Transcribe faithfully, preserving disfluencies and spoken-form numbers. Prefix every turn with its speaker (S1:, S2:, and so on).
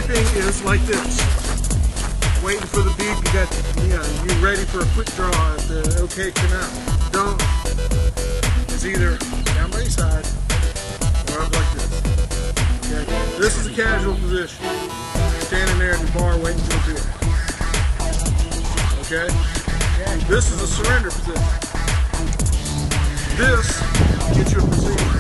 S1: beeping is like this. Waiting for the beep, you got, you know, you're ready for a quick draw if the okay come out. Don't. It's either down by your side or up like this. Okay? This is a casual position. Standing there at the bar waiting for the beer. Okay? This is a surrender position. This gets you a position.